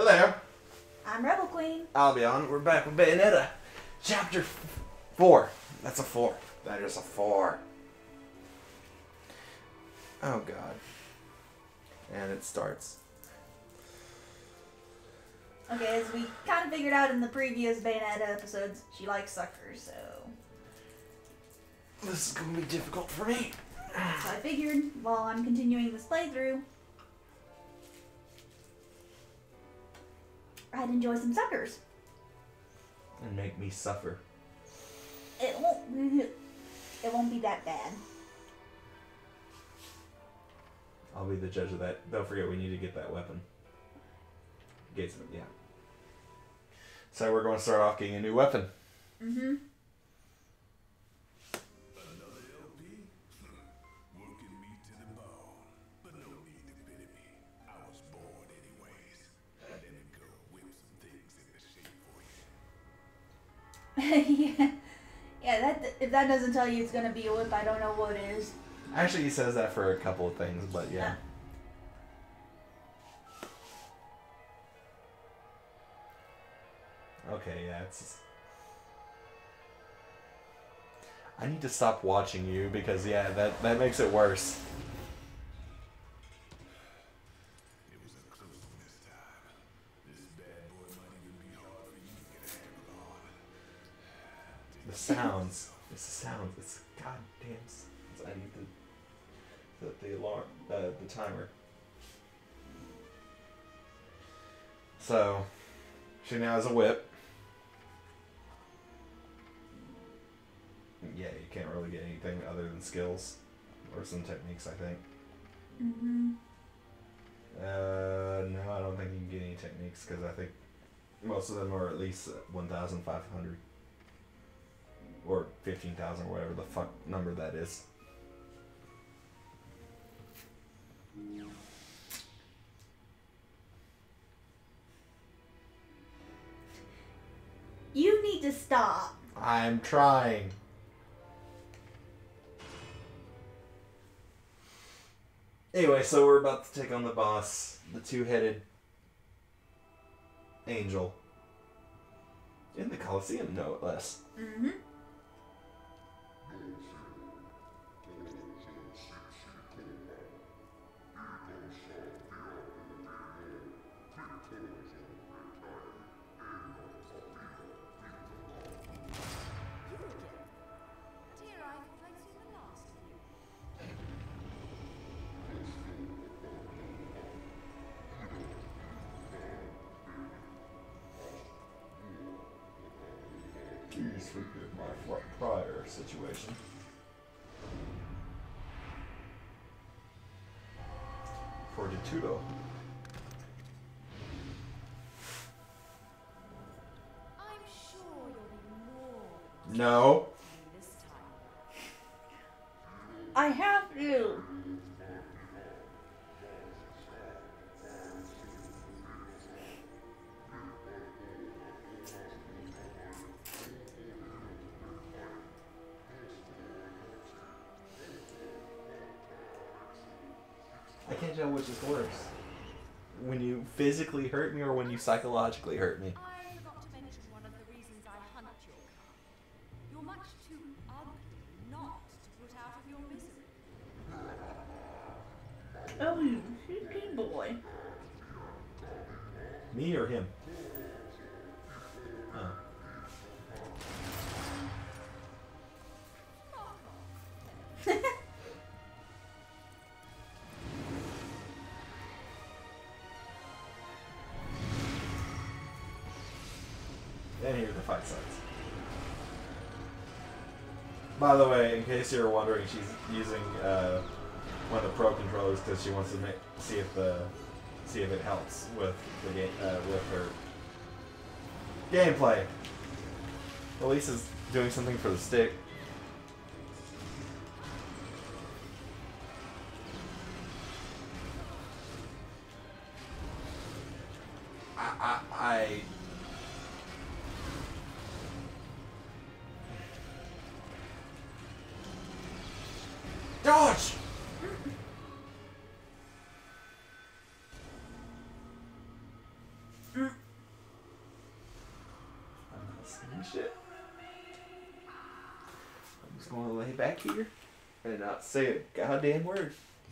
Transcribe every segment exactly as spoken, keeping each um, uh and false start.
Hello there. I'm Rebel Queen. I'll be on. We're back with Bayonetta. Chapter f four. That's a four. That is a four. Oh god. And it starts. Okay, as we kind of figured out in the previous Bayonetta episodes, she likes suckers, so... This is going to be difficult for me. So I figured, while I'm continuing this playthrough, I'd enjoy some suckers. And make me suffer. It won't... It won't be that bad. I'll be the judge of that. Don't forget, we need to get that weapon. Gates, yeah. So we're going to start off getting a new weapon. Mm-hmm. yeah, yeah. That if that doesn't tell you it's gonna be a whip, I don't know what is. Actually, he says that for a couple of things, but yeah. yeah. Okay, yeah, it's. I need to stop watching you because yeah, that that makes it worse. The sounds. It's the sounds. It's goddamn. I need to set the alarm, uh, the timer. So, she now has a whip. Yeah, you can't really get anything other than skills or some techniques, I think. Mm-hmm. Uh, no, I don't think you can get any techniques because I think most of them are at least one thousand five hundred. Or fifteen thousand, or whatever the fuck number that is. You need to stop. I'm trying. Anyway, so we're about to take on the boss, the two-headed angel. In the Colosseum, no less. Mm-hmm. Please forgive my prior situation. Fortitudo. I'm sure you'll be more No. this time. I have to. I can't tell which is worse. When you physically hurt me or when you psychologically hurt me. I forgot to mention one of the reasons I hunt your kind. You're much too ugly not to put out of your misery. Oh, you cheeky boy. Me or him? Oh. And here the fight starts. By the way, in case you're wondering, she's using uh, one of the Pro controllers because she wants to make, see if the see if it helps with the game uh, with her gameplay. Elise is doing something for the stick. I I. I Dodge! Mm. shit. I'm just gonna lay back here and not say a goddamn word.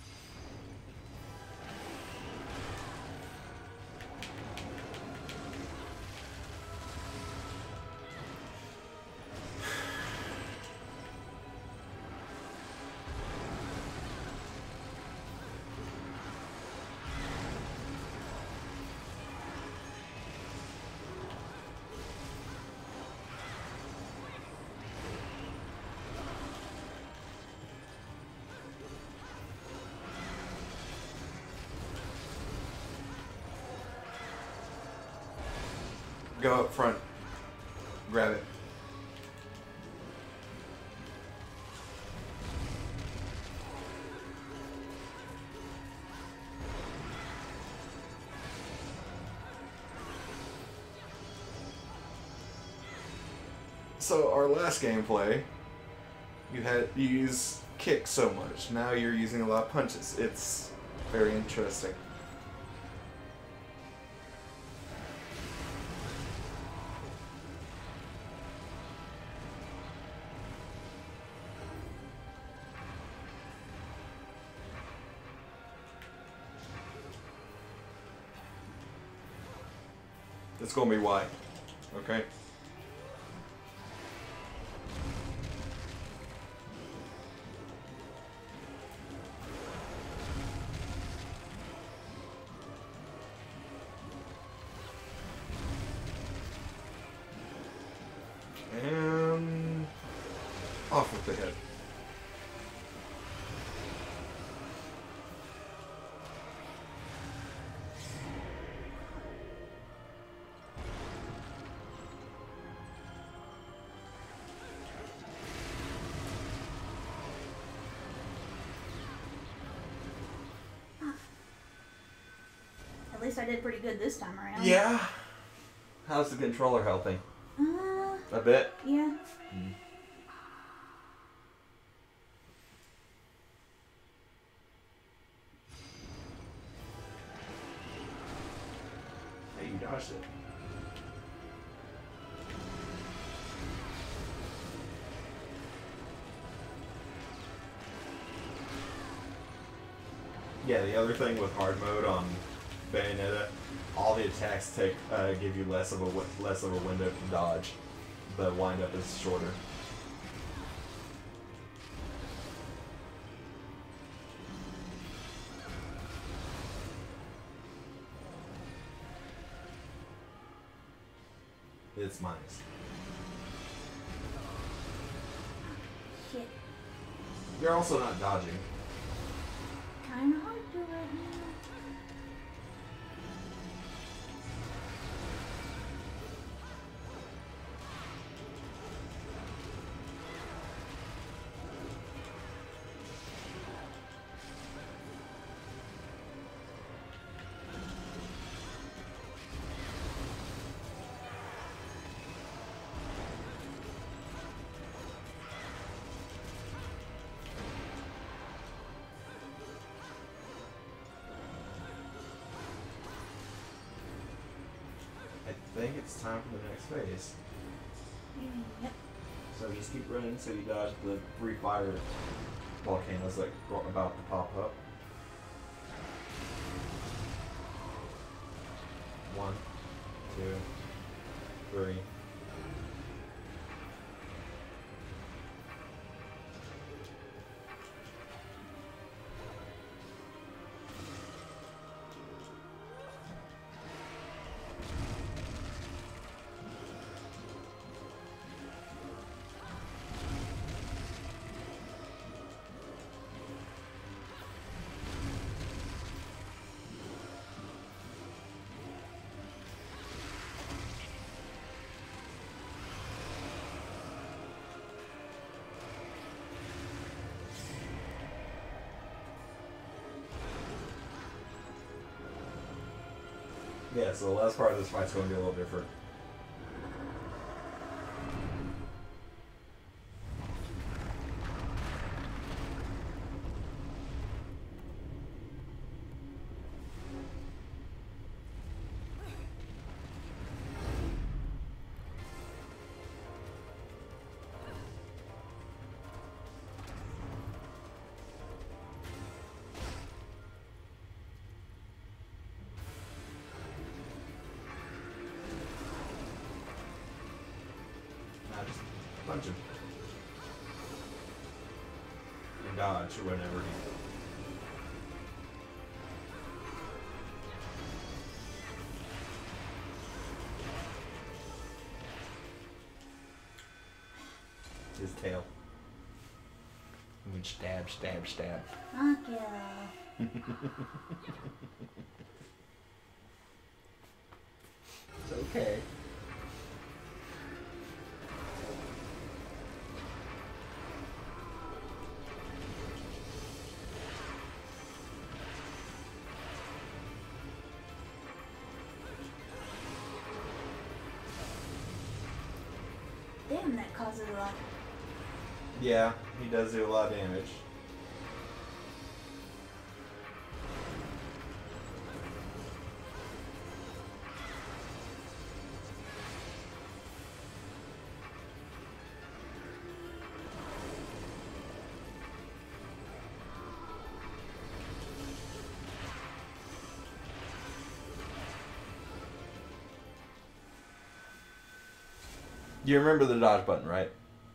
Go up front. Grab it. So our last gameplay, you had you use kick so much. Now you're using a lot of punches. It's very interesting. It's gonna be wide, okay? And off with the head. At least I did pretty good this time around. Yeah. How's the controller helping? Uh, A bit? yeah. Mm. Hey, you dodged it. Yeah, the other thing with hard mode on Bayonetta, all the attacks take uh, give you less of a wi- less of a window to dodge. The windup is shorter. It's minus. Shit. You're also not dodging. Kinda hard to right now. I think it's time for the next phase. Yep. So just keep running so you dodge the three fire volcanoes that are about to pop up. One, two, three. Yeah, so the last part of this fight's going to be a little different. punch him. And dodge whenever he... His tail. And then stab, stab, stab. Fuck yeah. It's okay. Damn, that causes a lot. Yeah, he does do a lot of damage. You remember the dodge button, right?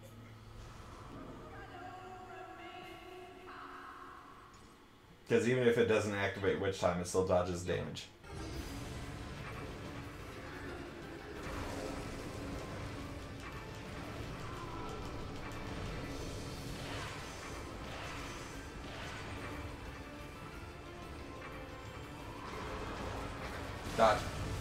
Because even if it doesn't activate witch time, it still dodges damage. Dodge.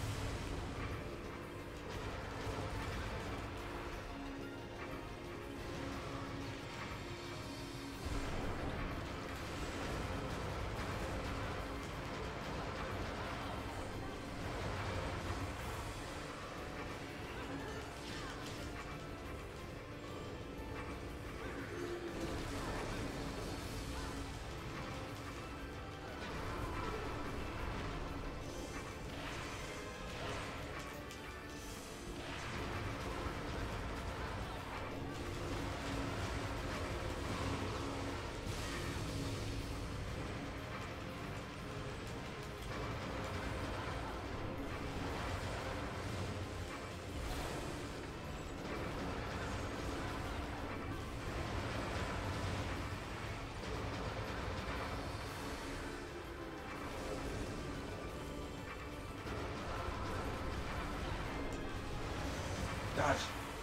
Dodge.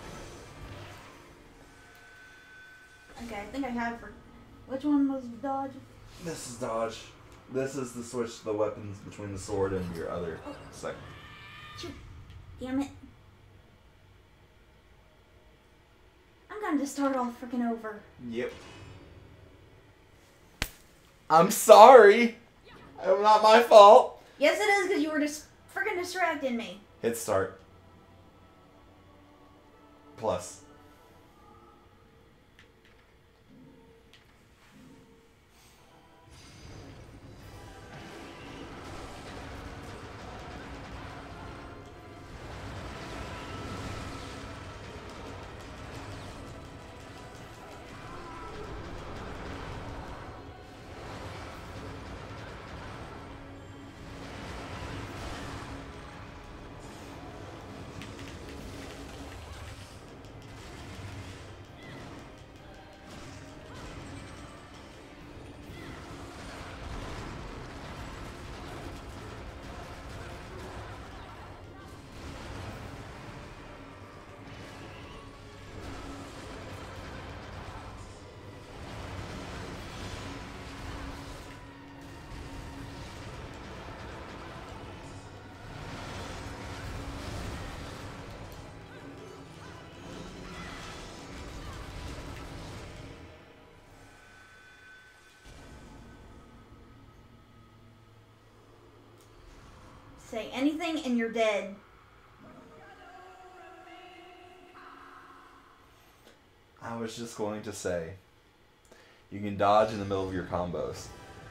Okay, I think I have for. Which one was dodge? This is dodge. This is the switch the weapons between the sword and your other second. Shoot. Damn it. I'm going to start all freaking over. Yep. I'm sorry. It's not my fault. Yes, it is, because you were just freaking distracting me. Hit start. Plus. Say anything and you're dead. I was just going to say, you can dodge in the middle of your combos.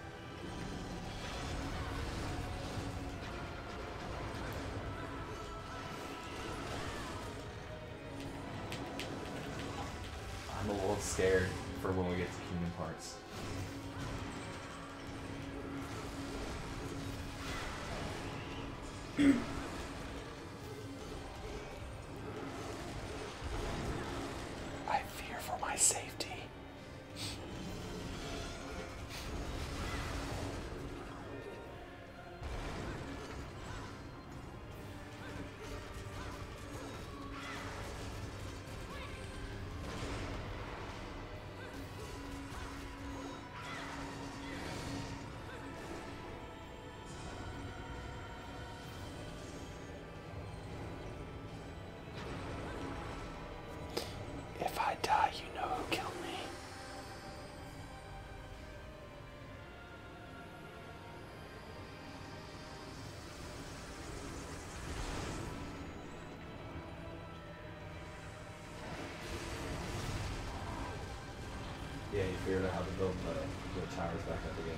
I'm a little scared for when we get to Kingdom Hearts. I safety. If I die, you know who killed me. Yeah, you figured out how to build the, the towers back up again.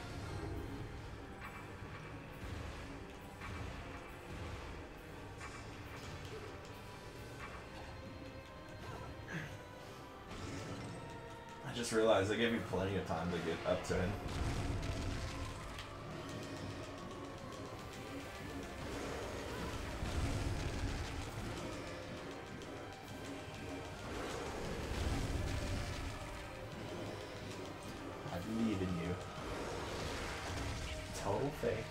I just realized I gave you plenty of time to get up to him. I believe in you. Total faith.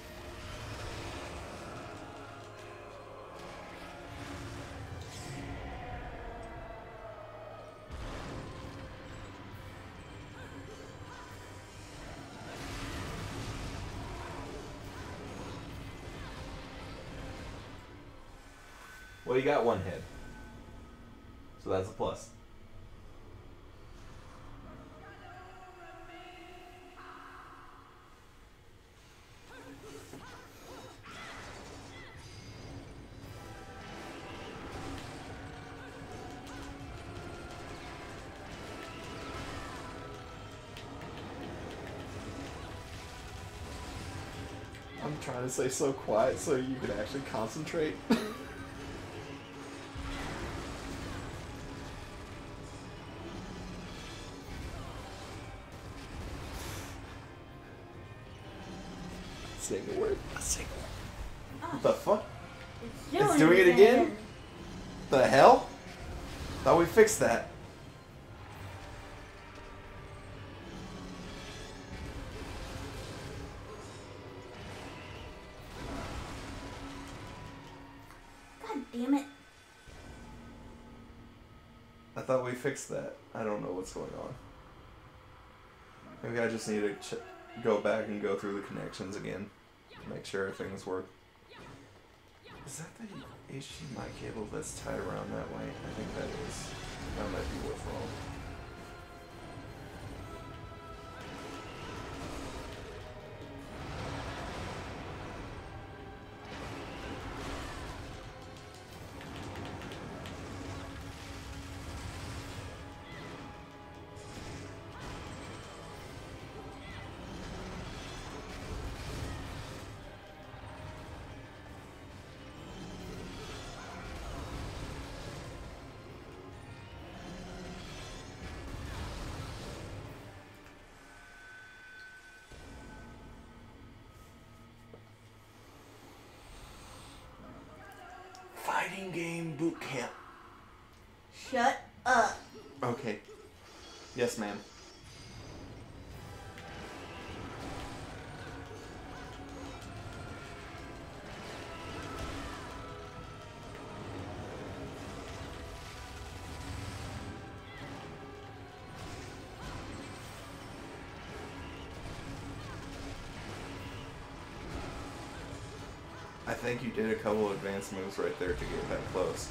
Well, you got one hit. So that's a plus. I'm trying to say so quiet so you can actually concentrate. Single word. A single word. What the fuck? It's It's doing it again? The hell? Thought we fixed that. God damn it. I thought we fixed that. I don't know what's going on. Maybe I just need to ch go back and go through the connections again to make sure things work. Is that the H D M I cable that's tied around that way? I think that is. That might be what's wrong. Fighting game boot camp. Shut up. Okay. Yes, ma'am. I think you did a couple advanced moves right there to get that close.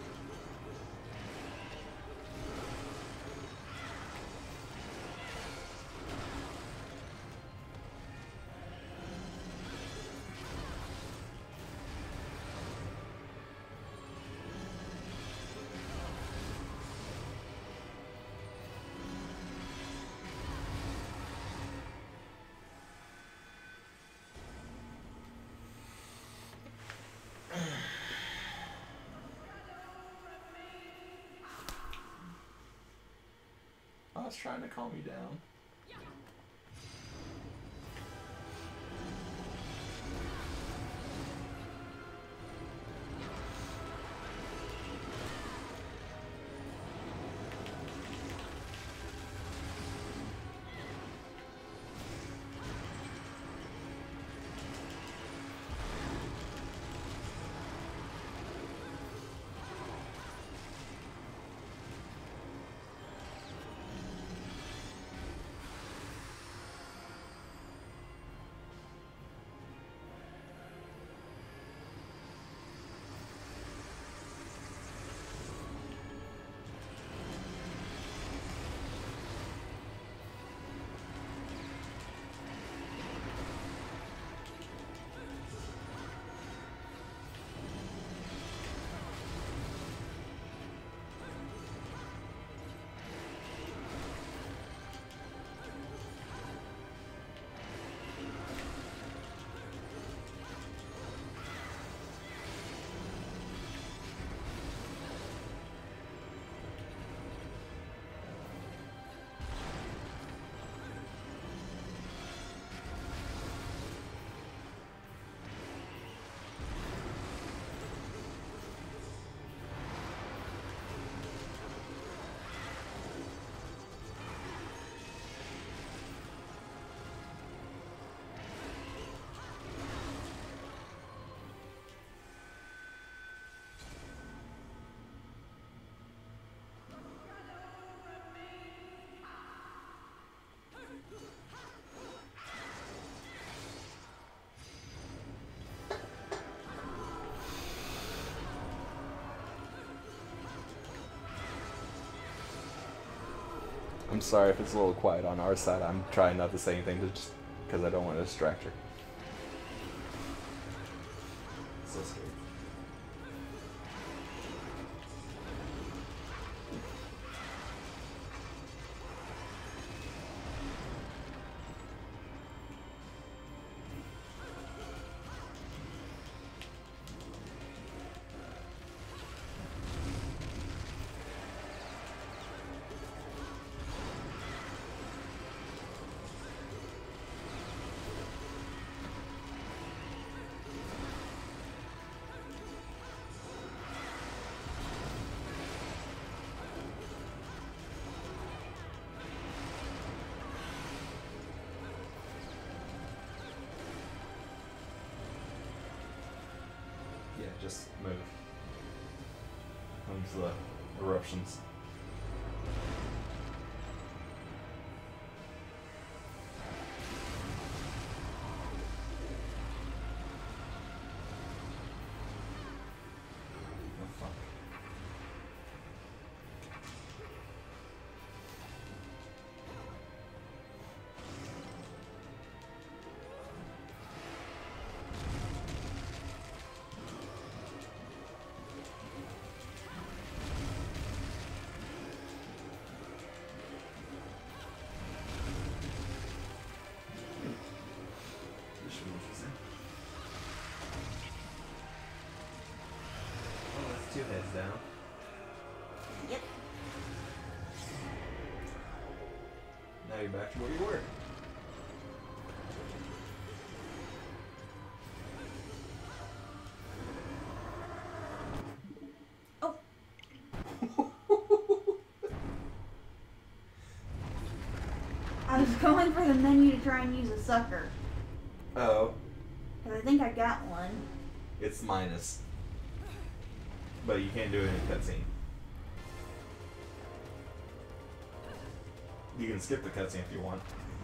I was trying to calm you down. I'm sorry if it's a little quiet on our side. I'm trying not to say anything to just because I don't want to distract her. So scared. Yeah, just move. Comes the eruptions. Oh fuck. Two heads down. Yep. Now you're back to where you were. Oh. I was going for the menu to try and use a sucker. Oh, Because I think I got one. it's minus. But you can't do it in a cutscene. You can skip the cutscene if you want.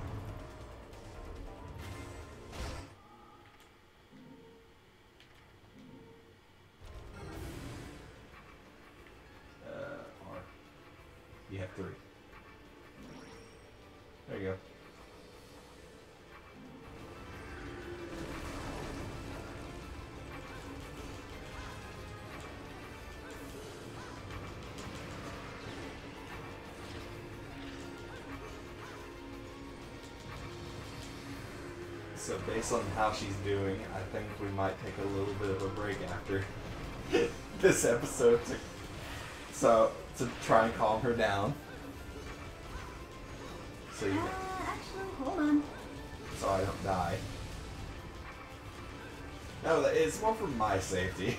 Uh, R. You have three. There you go. So based on how she's doing, I think we might take a little bit of a break after this episode to, so to try and calm her down. So you, Uh, actually, hold on. so I don't die. No, it's more for my safety.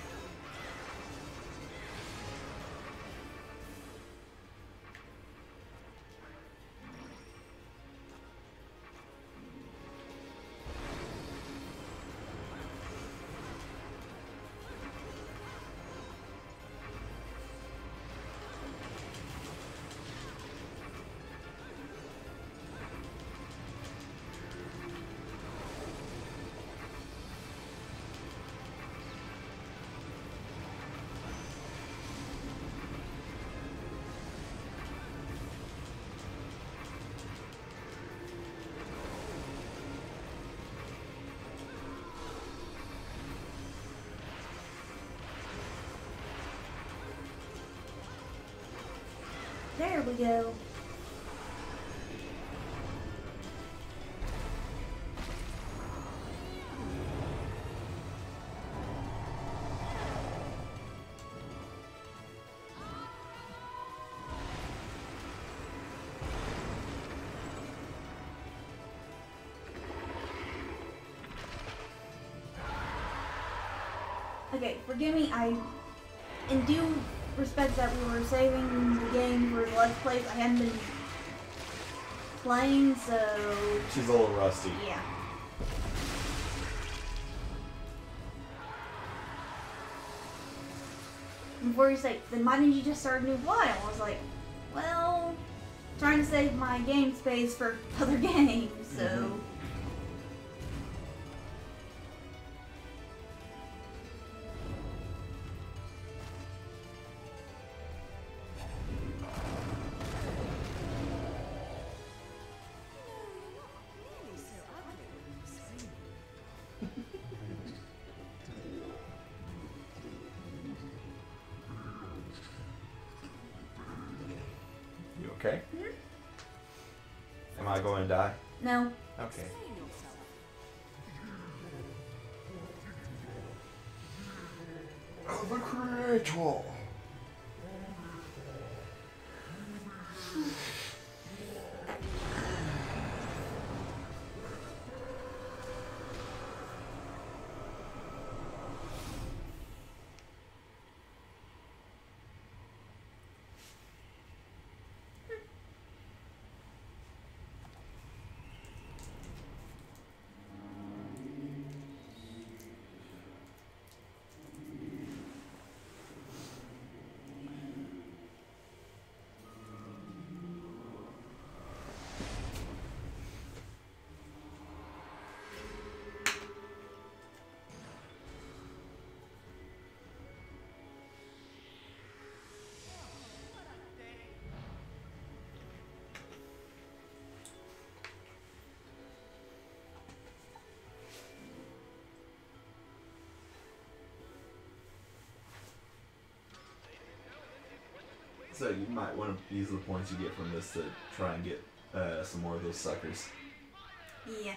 There we go. Okay, forgive me, I, in due respect that we were saving the game for the Let's Plays, I hadn't been playing, so... She's a little rusty. Yeah. Before you say, then why didn't you just start a new file? I was like, well, trying to save my game space for other games, so... Mm-hmm. Okay. Hmm? Am I going to die? No. Okay. Save yourself. The creator. So you might want to use the points you get from this to try and get uh, some more of those suckers. Yeah.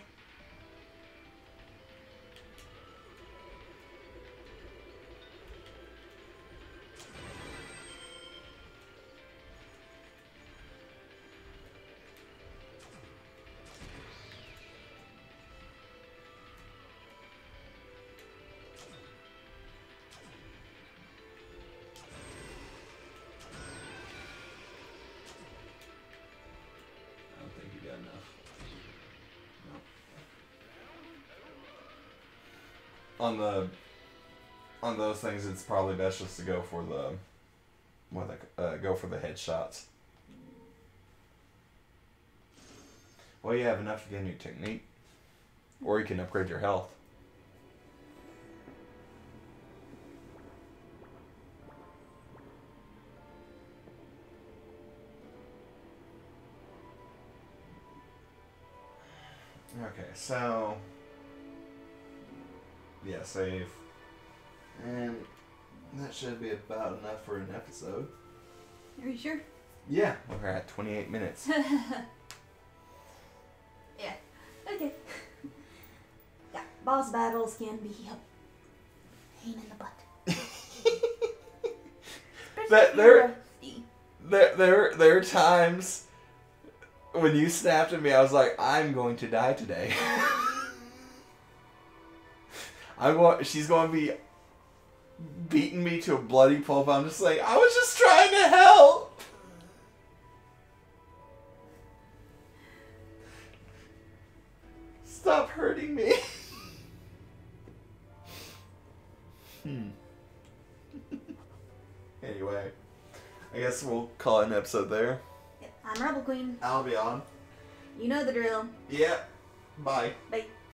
I don't think you got enough. No. On the on those things, it's probably best just to go for the what they, uh, go for the headshots. Well, you have enough to get a new technique, or you can upgrade your health. Okay, so yeah, save, and that should be about enough for an episode. Are you sure? Yeah, we're at twenty-eight minutes. Yeah. Okay. Yeah, boss battles can be a pain in the butt. That Especially there- if you're rusty. There, there, there are times when you snapped at me, I was like, "I'm going to die today." I'm going. She's going to be beating me to a bloody pulp. I'm just like, I was just trying to help. Stop hurting me. hmm. Anyway, I guess we'll call it an episode there. Yep, I'm Rebel Queen. I'll be on. You know the drill. Yeah. Bye. Bye.